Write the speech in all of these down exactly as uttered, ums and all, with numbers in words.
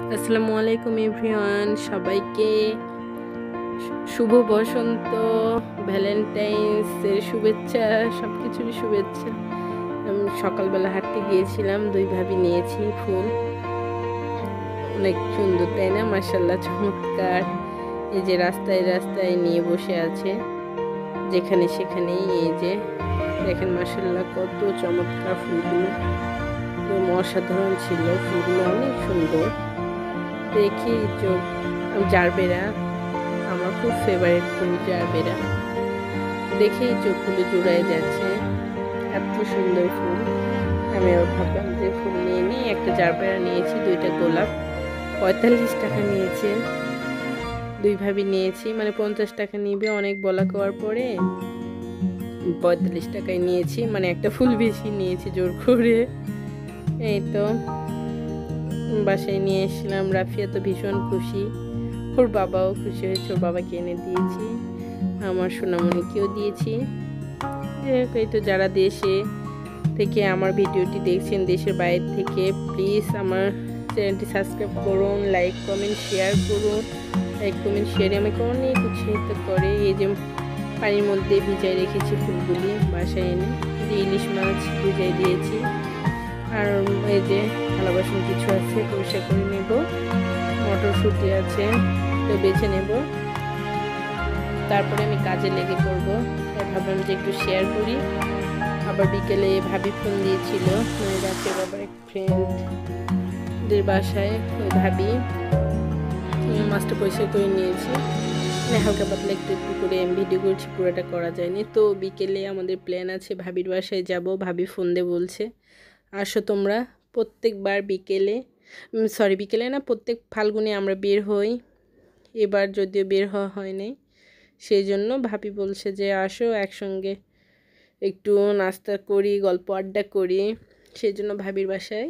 আসসালামু আলাইকুম এভরিওয়ান, সবাইকে শুভ বসন্ত, ভ্যালেন্টাইন্সের শুভেচ্ছা, সব কিছুরই শুভেচ্ছা। আমি সকালবেলা হাঁটতে গিয়েছিলাম, দুই ভাবি নিয়েছি ফুল, অনেক সুন্দর তাই না? মাশাআল্লাহ, চমৎকার। এই যে রাস্তায় রাস্তায় নিয়ে বসে আছে, যেখানে সেখানেই। এই যে দেখেন মাশাআল্লাহ কত চমৎকার ফুলগুলো, একদম অসাধারণ ছিল ফুলগুলো, অনেক সুন্দর দেখি। চোখ জারবেরা আমার খুব ফেভারিট ফুল, জারবেরা দেখেই চোখগুলো জুড়ায় যাচ্ছে, এত সুন্দর ফুল। আমি ভাবলাম যে ফুল নিয়ে নিই, একটা জারবেরা নিয়েছি, দুইটা গোলাপ পঁয়তাল্লিশ টাকা নিয়েছে। দুই ভাবি নিয়েছি, মানে পঞ্চাশ টাকা নিবে অনেক বলা করার পরে পঁয়তাল্লিশ টাকায় নিয়েছি, মানে একটা ফুল বেশি নিয়েছি জোর করে। এই তো বাসায় নিয়ে এসেছিলাম, রাফিয়া তো ভীষণ খুশি, ওর বাবাও খুশি হয়েছে, ওর বাবাকে এনে দিয়েছি, আমার সোনামণিকেও দিয়েছি। এই তো যারা দেশে থেকে আমার ভিডিওটি দেখছেন, দেশের বাইরে থেকে, প্লিজ আমার চ্যানেলটি সাবস্ক্রাইব করুন, লাইক কমেন্ট শেয়ার করুন। লাইক কমেন্ট শেয়ারে আমাকে অনেক উৎসাহিত করে। এই যে পানির মধ্যে ভিজাই রেখেছি ফুলগুলি, বাসায় এনে ইলিশ মাছ ভিজাই দিয়েছি। আর এই যে থালা বাসন কিছু আছে, পরিষ্কার করে নেব। মটরশুঁটি আছে, তো বেছে নেব, তারপরে আমি কাজে লেগে পড়ব। তাই ভাবলাম যে একটু শেয়ার করি। আবার বিকেলে ভাবি ফোন দিয়েছিল, মানে রাতের আবার এক ফ্রেন্ডদের বাসায়, ওই ভাবি মাছটা পরিষ্কার করে নিয়েছি, মানে হালকা পাতলা একটু একটু করে ভিডিও করছি, পুরোটা করা যায়নি। তো বিকেলে আমাদের প্ল্যান আছে ভাবির বাসায় যাব। ভাবি ফোন দিয়ে বলছে আসো তোমরা। প্রত্যেকবার বিকেলে, সরি বিকেলে না, প্রত্যেক ফাল্গুনে আমরা বের হই, এবার যদিও বের হওয়া হয় নাই, সেই জন্য ভাবি বলছে যে আসো একসঙ্গে একটু নাস্তা করি, গল্প আড্ডা করি। সেই জন্য ভাবির বাসায়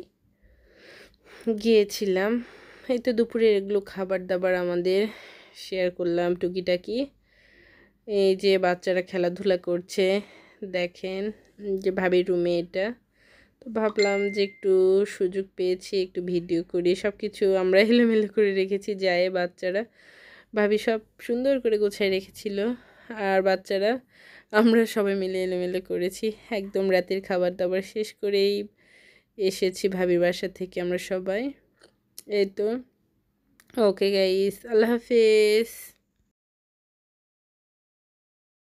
গিয়েছিলাম। এই তো দুপুরে এগুলো খাবার দাবার আমাদের শেয়ার করলাম টুকিটাকি। এই যে বাচ্চারা খেলাধুলা করছে, দেখেন যে ভাবির রুমে এটা। তো ভাবলাম যে একটু সুযোগ পেয়েছি, একটু ভিডিও করি। সব কিছু আমরা এলোমেলো করে রেখেছি, যায় বাচ্চারা, ভাবি সব সুন্দর করে গোছায় রেখেছিল, আর বাচ্চারা আমরা সবাই মিলে এলোমেলো করেছি। একদম রাতের খাবার দাবার শেষ করেই এসেছি ভাবির বাসা থেকে আমরা সবাই। এই তো, ওকে গাইস, আল্লাহ হাফেজ।